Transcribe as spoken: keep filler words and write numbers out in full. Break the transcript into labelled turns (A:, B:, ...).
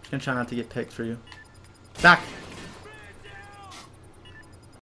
A: Just gonna try not to get picked for you. Back!